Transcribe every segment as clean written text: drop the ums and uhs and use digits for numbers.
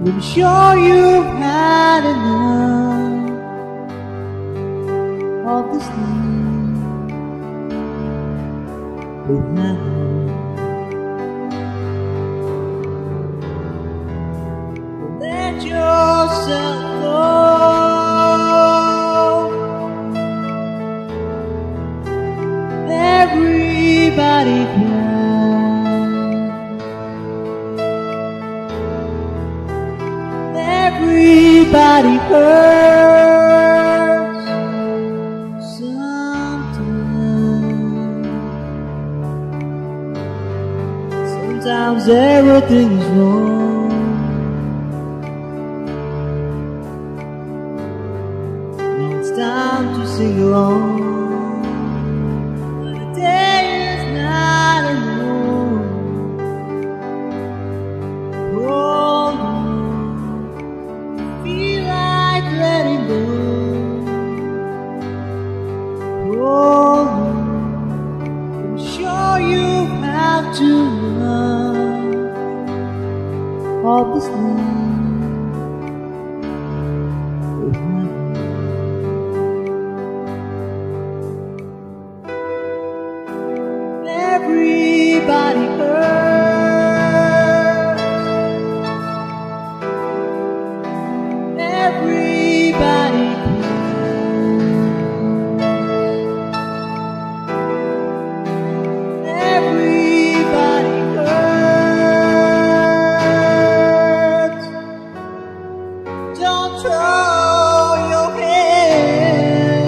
I'm sure you've had enough of this thing behind me. Let yourself go. Everybody cries. Everybody hurts sometimes. Sometimes everything is wrong. Now it's time to sing along. When the day is not alone, hold on. Feel like letting go. Hold on. I'm sure you have to love all this love. Everybody hurts. Everybody cries. Everybody hurts. Don't throw your head.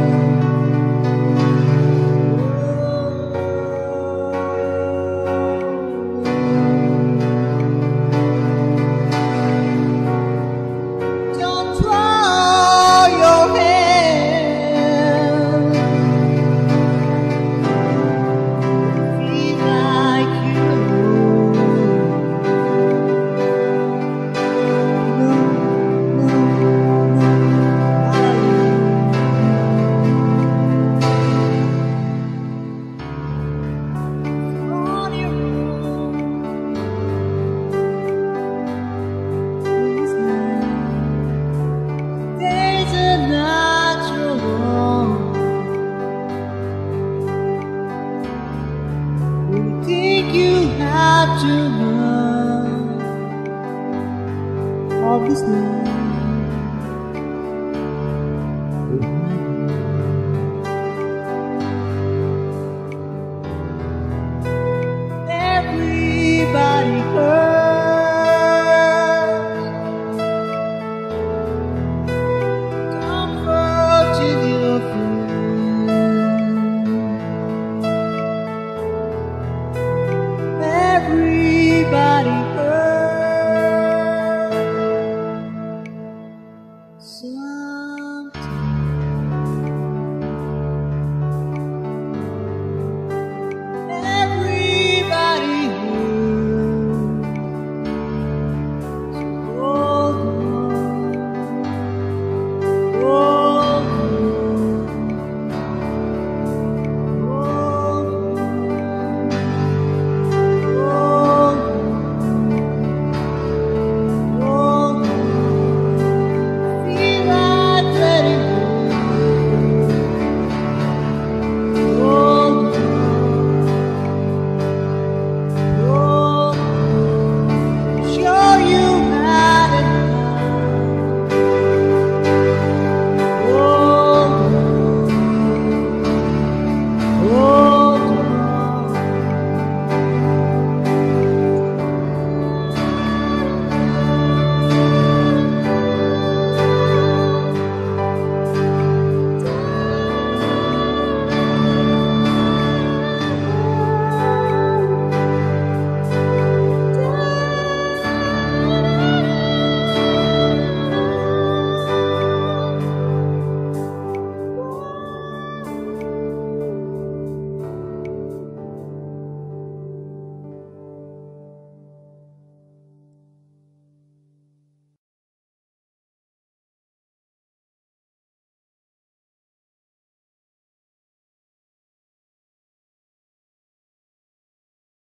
Don't throw your head. Feel like you no, not on your own. Please now. Days are not your own. When you think you have to know all this love. Everybody hurts. Comfort in your friend. Everybody